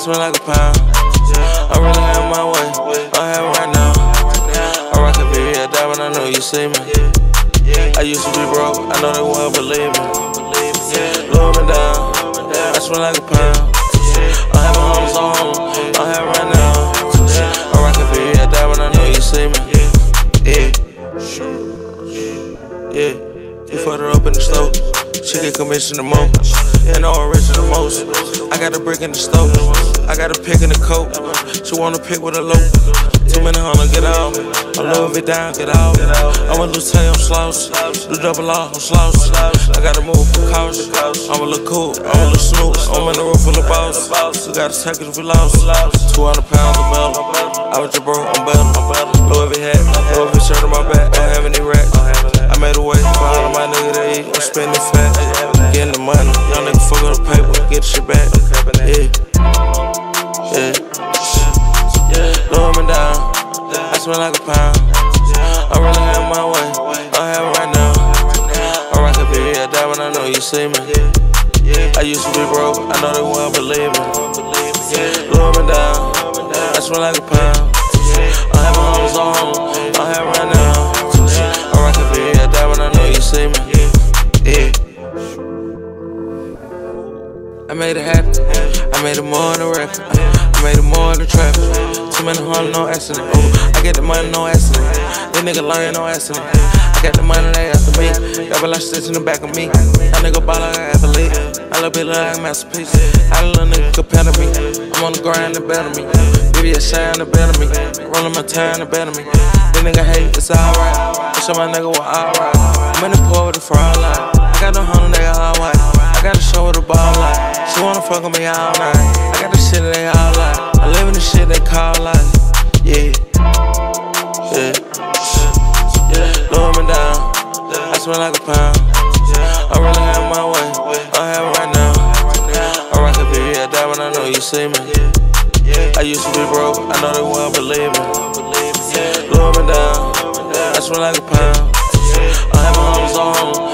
smell like a pound. I really have my way, I have it right now. I rock a baby, I die when I know you see me. I used to be broke, I know they won't believe me. Lower me down, I smell like a pound. I have a homeless on home, I have it right now. I rock a baby, I die when I know you see me. Yeah, you fucked it up in the stove. She get commission the most, and all rich the most. I got a brick in the stove, I got a pick in the coat. She wanna pick with a low. Too many hundred, get out. I love it down, get out. I want to tell you I'm slouch. Do double R, I'm slouch. I gotta move for caution. I'ma look cool, I'ma look smooth. I'm in the room full of balls. You gotta take it if we lost. 200 pounds of metal. I was your bro, I'm better. Louis V hat, Louis V shirt on my back. Don't have any racks. I made a way for all of my niggas to eat. I'm spending fat, getting the money. Young nigga fuck up the paper, get shit back. Lower me down, I smell like a pound. I really have my way, I have it right now. I rock a baby, I die when I know you see me. I used to be broke, I know they won't believe me. Lower me down, I smell like a pound. I have a homeless on home, I have it right now. I rock a baby, I die when I know you see me. I made it happen, I made it more than a record. I made it more than traffic. Too many hundred, no accident. I get the money, no accident. This nigga learning, no accident. I got the money, they after me. Got a lot of stitch in the back of me. That nigga ball like an athlete. I little bit like a masterpiece. I little nigga compare to me. I'm on the grind, the better me. Give you a shine, the better me. Rolling my time, the better me. This nigga hate, it's alright. I show my nigga what alright. I'm in the pool with the fraud line. I got the 100, they all white. I got to show her the ball like. She wanna fuck with me all night. I got the shit that they all like. I live in the shit they call life. Lower me down, I smell like a pound. I really have my way, I have it right now. I rock a baby, I die when I know you see me. I used to be broke, I know they won't believe me. Lower me down, I smell like a pound. I have a homeless on home.